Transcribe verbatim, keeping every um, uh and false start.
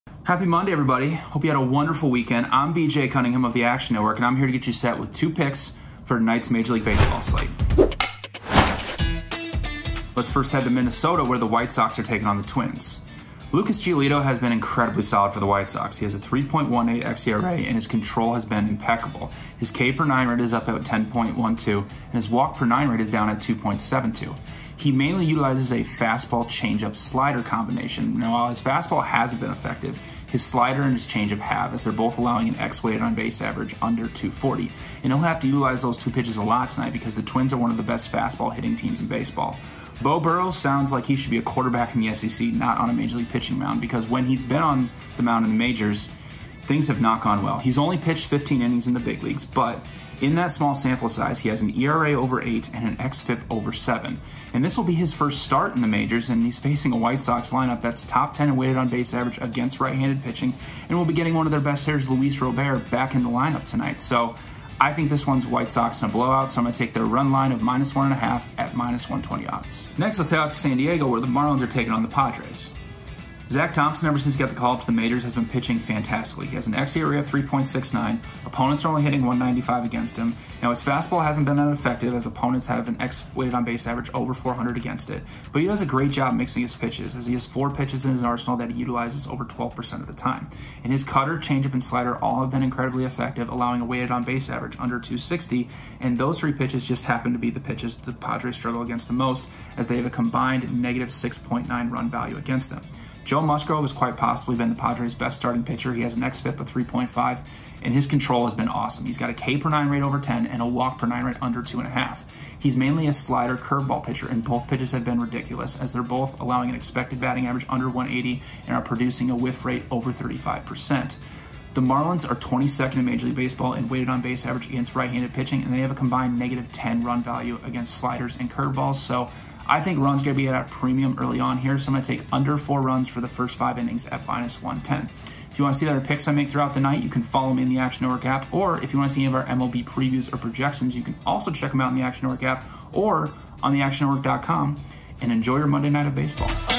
Happy Monday, everybody. Hope you had a wonderful weekend. I'm B J Cunningham of the Action Network, and I'm here to get you set with two picks for tonight's Major League Baseball slate. Let's first head to Minnesota, where the White Sox are taking on the Twins. Lucas Giolito has been incredibly solid for the White Sox. He has a three point one eight xERA, and his control has been impeccable. His K per nine rate is up at ten point one two, and his walk per nine rate is down at two point seven two. He mainly utilizes a fastball changeup slider combination. Now, while his fastball hasn't been effective, his slider and his changeup have, as they're both allowing an X weighted on base average under two forty. And he'll have to utilize those two pitches a lot tonight because the Twins are one of the best fastball hitting teams in baseball. Beau Burrows sounds like he should be a quarterback in the S E C, not on a Major League pitching mound, because when he's been on the mound in the majors, things have not gone well. He's only pitched fifteen innings in the big leagues, but in that small sample size, he has an E R A over eight and an xFIP over seven. And this will be his first start in the majors, and he's facing a White Sox lineup that's top ten in weighted on base average against right-handed pitching, and will be getting one of their best hitters, Luis Robert, back in the lineup tonight. So I think this one's White Sox in a blowout, so I'm going to take their run line of minus one and a half at minus one twenty odds. Next, let's head out to San Diego, where the Marlins are taking on the Padres. Zach Thompson, ever since he got the call up to the majors, has been pitching fantastically. He has an xERA of three point six nine. Opponents are only hitting one ninety-five against him. Now, his fastball hasn't been that effective, as opponents have an X weighted on base average over four hundred against it. But he does a great job mixing his pitches, as he has four pitches in his arsenal that he utilizes over twelve percent of the time. And his cutter, changeup, and slider all have been incredibly effective, allowing a weighted on base average under two sixty. And those three pitches just happen to be the pitches the Padres struggle against the most, as they have a combined negative six point nine run value against them. Joe Musgrove has quite possibly been the Padres' best starting pitcher. He has an xFIP of three point five, and his control has been awesome. He's got a K per nine rate over ten and a walk per nine rate under two point five. He's mainly a slider curveball pitcher, and both pitches have been ridiculous, as they're both allowing an expected batting average under one eighty and are producing a whiff rate over thirty-five percent. The Marlins are twenty-second in Major League Baseball in weighted on base average against right-handed pitching, and they have a combined negative ten run value against sliders and curveballs. So I think runs going to be at a premium early on here, so I'm going to take under four runs for the first five innings at minus one ten. If you want to see the other picks I make throughout the night, you can follow me in the Action Network app, or if you want to see any of our M L B previews or projections, you can also check them out in the Action Network app or on the action network dot com, and enjoy your Monday night of baseball.